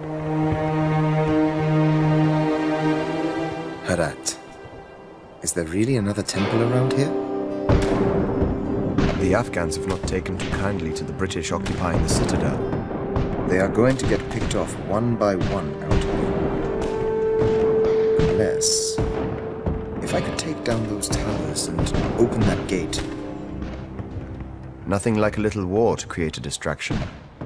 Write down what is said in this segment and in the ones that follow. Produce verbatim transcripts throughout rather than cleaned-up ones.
Herat. Is there really another temple around here? The Afghans have not taken too kindly to the British occupying the citadel. They are going to get picked off one by one out here. Unless... if I could take down those towers and open that gate. Nothing like a little war to create a distraction.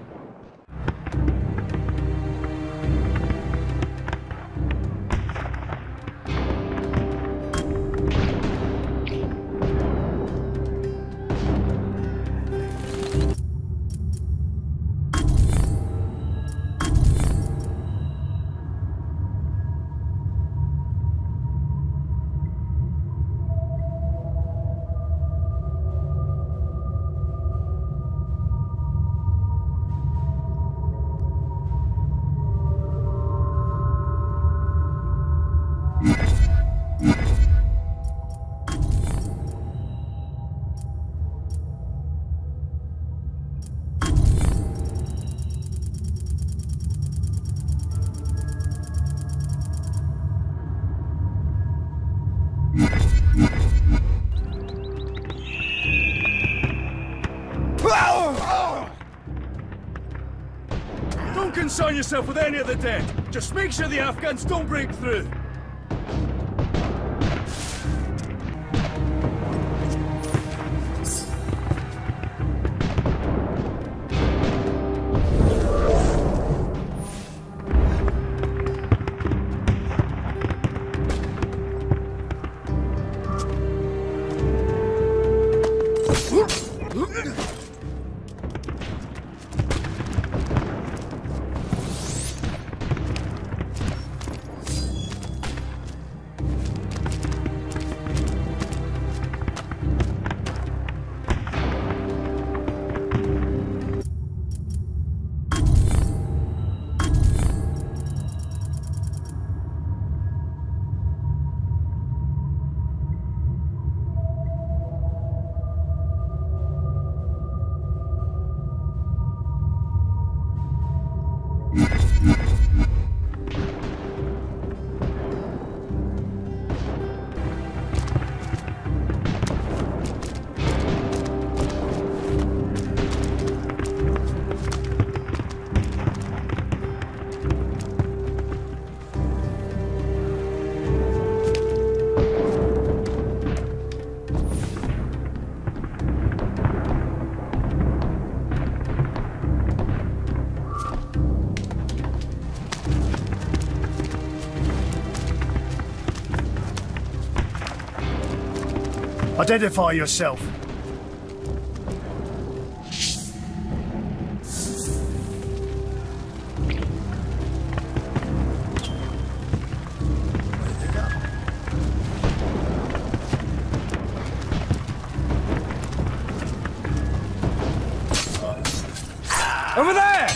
Don't concern yourself with any of the dead. Just make sure the Afghans don't break through. Identify yourself. Over there!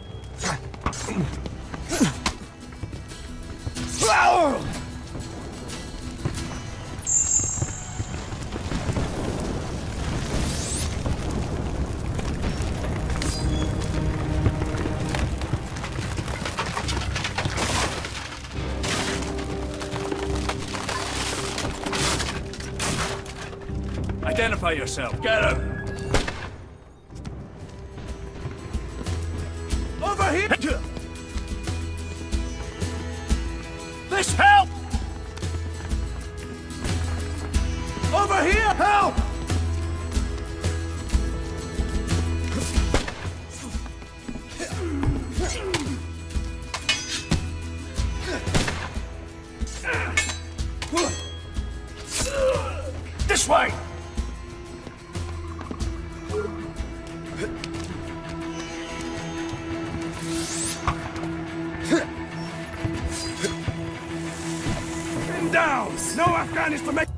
Identify yourself. Get him! Over here! This help! Over here! Help! This way! Down! No Afghan is to make...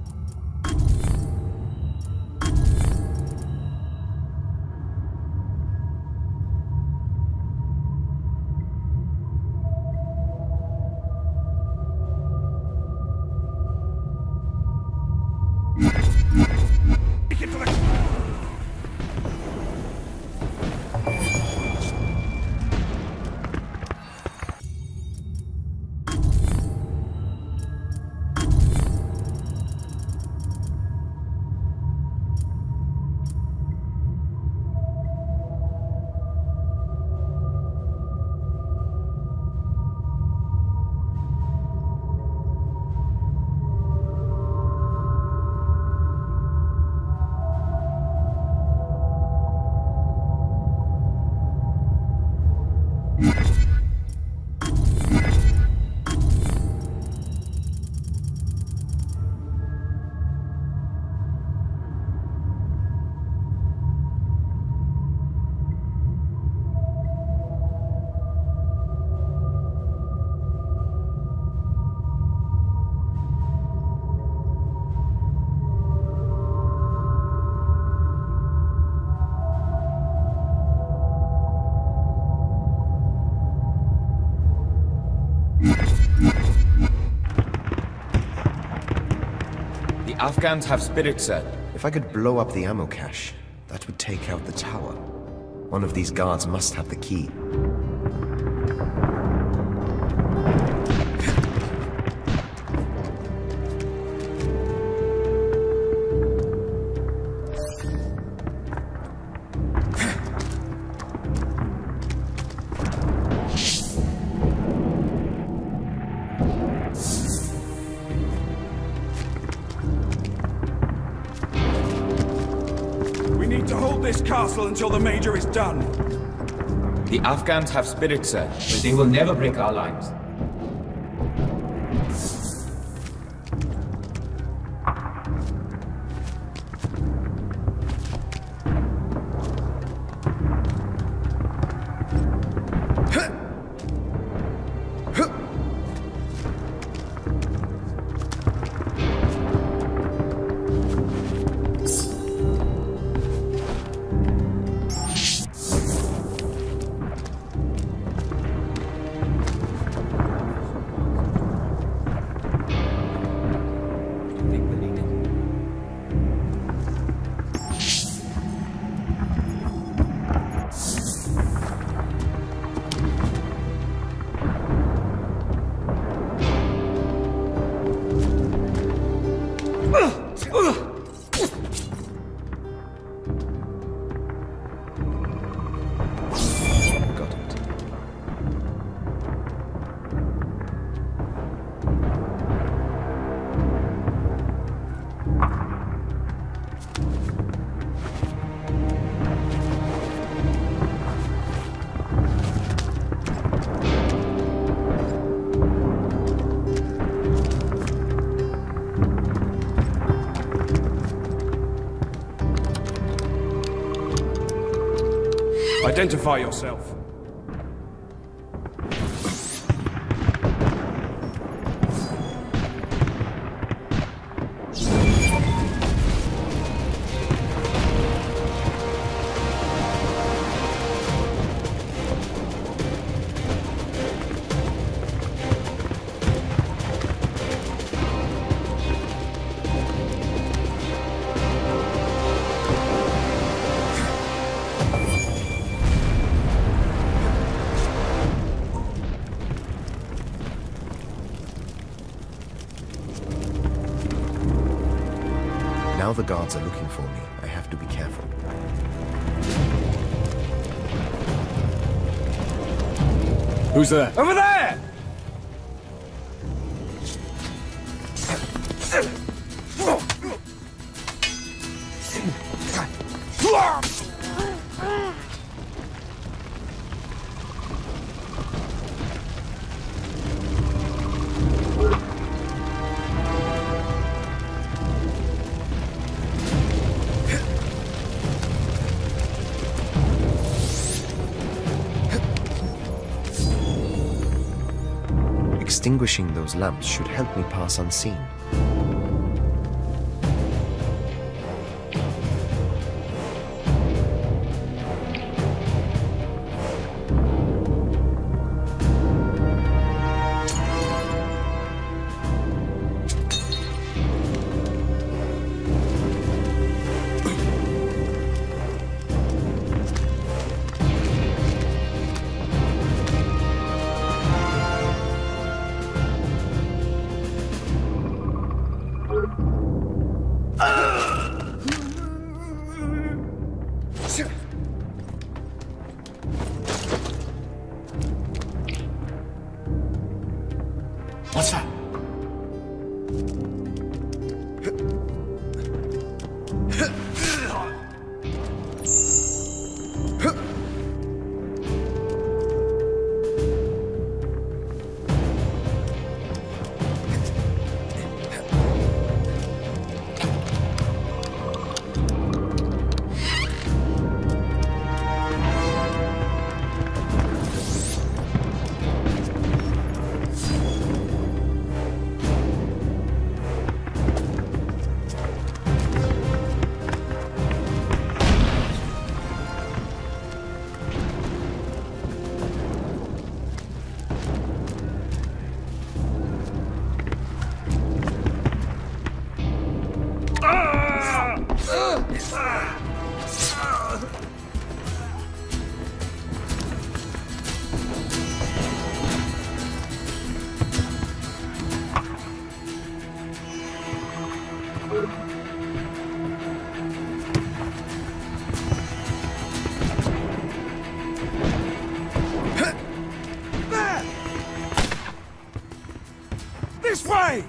Take it to the... The Afghans have spirit, sir. If I could blow up the ammo cache, that would take out the tower. One of these guards must have the key. Castle until the Major is done. The Afghans have spirit, sir, but they will never break our lines. Identify yourself. Now the guards are looking for me. I have to be careful. Who's there? Over there! Extinguishing those lamps should help me pass unseen. There! This way!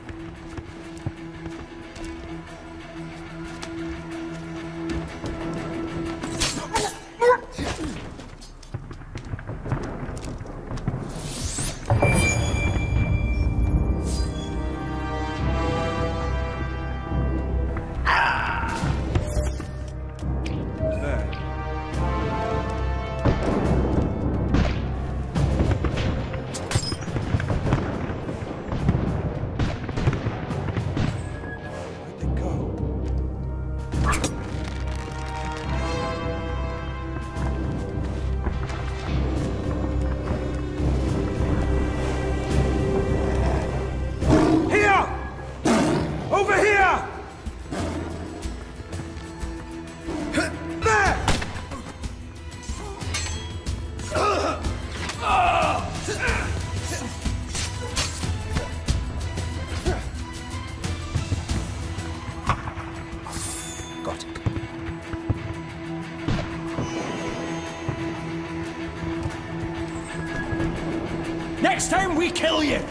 Next time we kill you!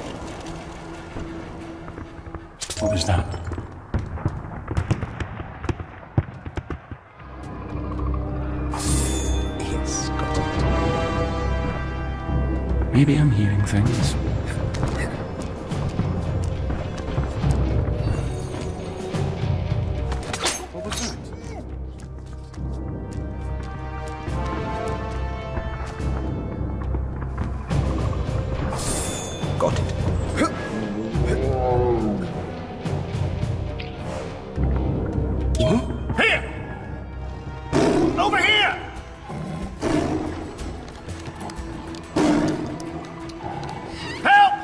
What was that? It's got it. Maybe I'm hearing things. What was that? Got it. Here! Over here! Help!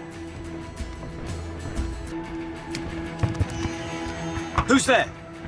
Who's there?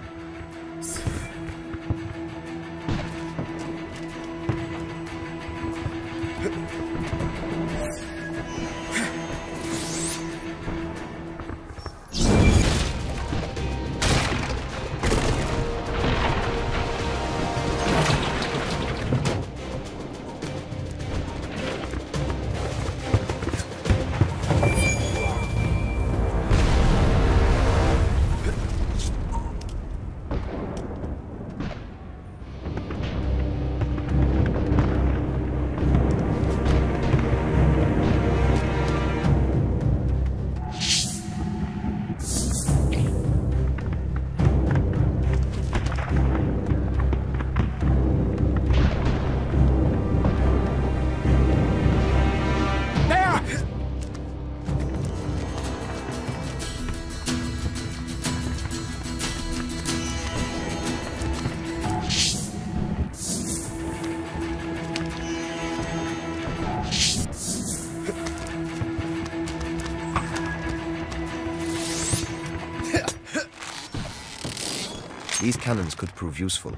These cannons could prove useful.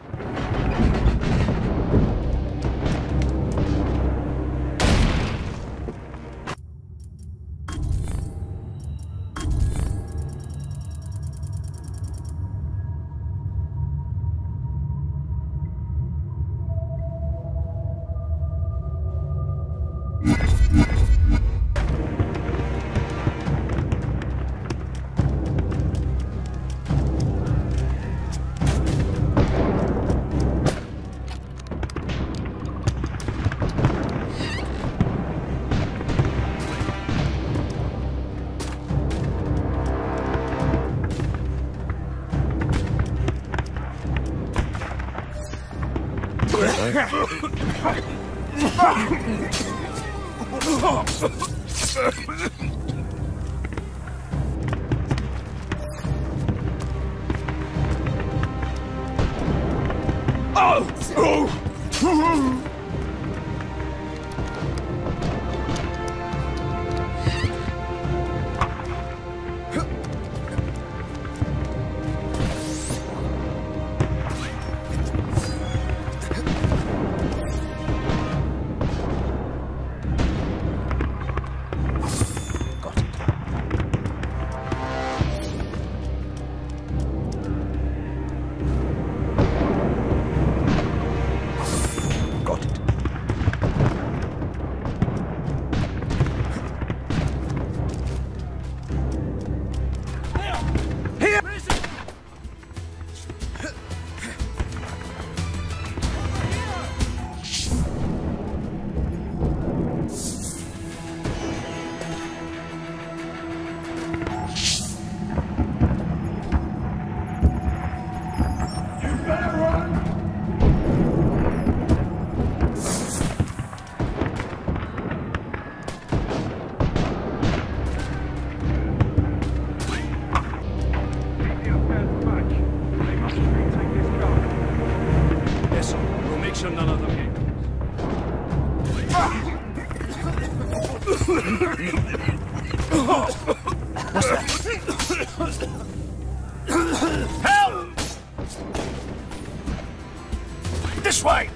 This way!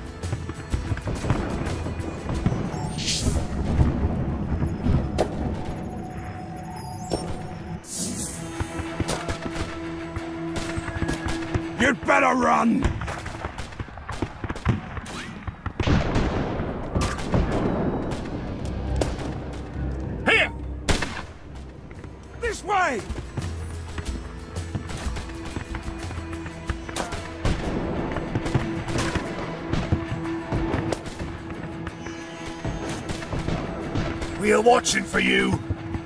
You'd better run! Here! This way! We are watching for you!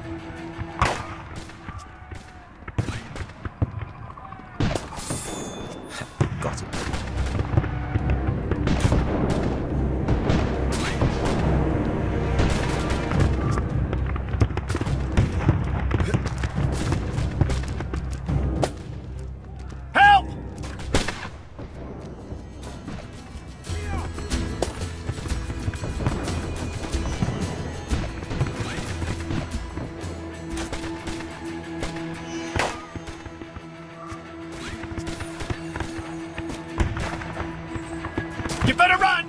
Got it. Help! You better run!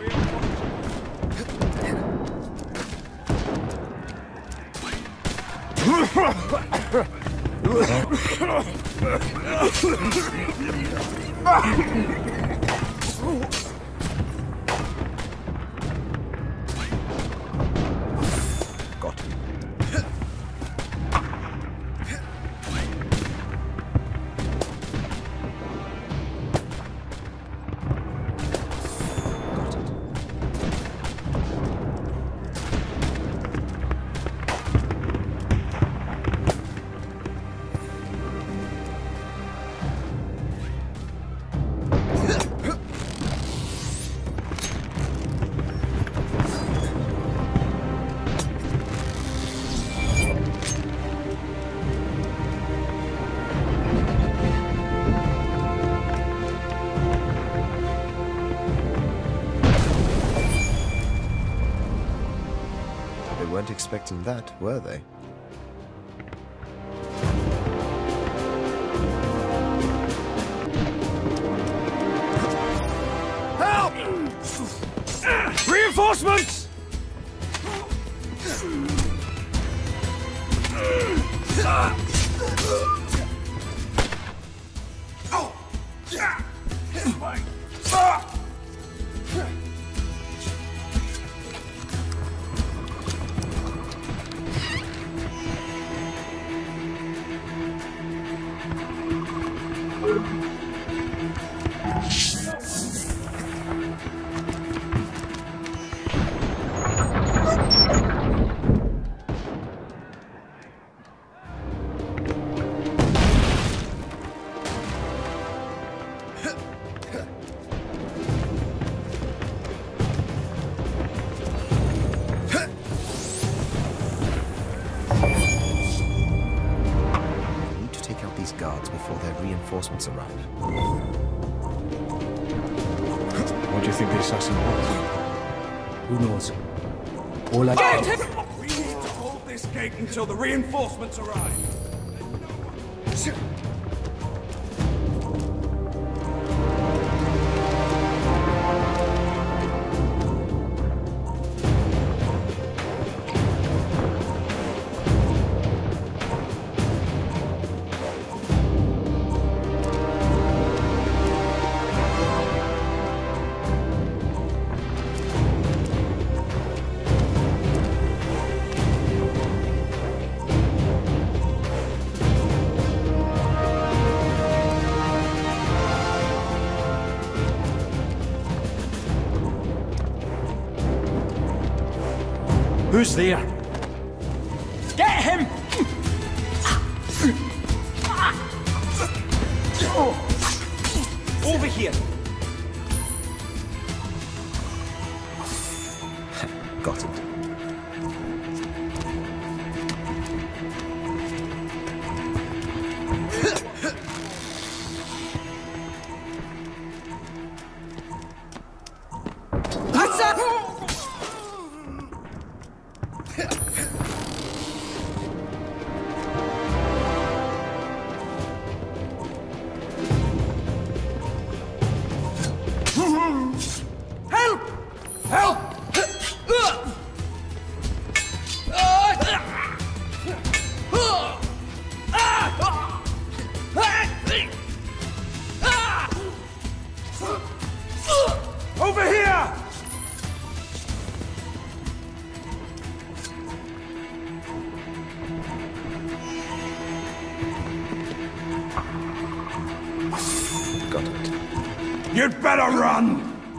Got it. They weren't expecting that, were they? Help! Reinforcements! Guards before their reinforcements arrive. What do you think the assassin was? Who knows? All I Get him! We need to hold this gate until the reinforcements arrive. Who's there? Get him! Over here! Got it. Got it. You'd better run!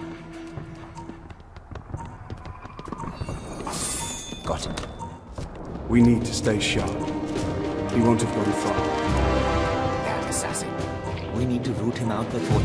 Got it. We need to stay sharp. He won't have gone far. That assassin. We need to root him out before...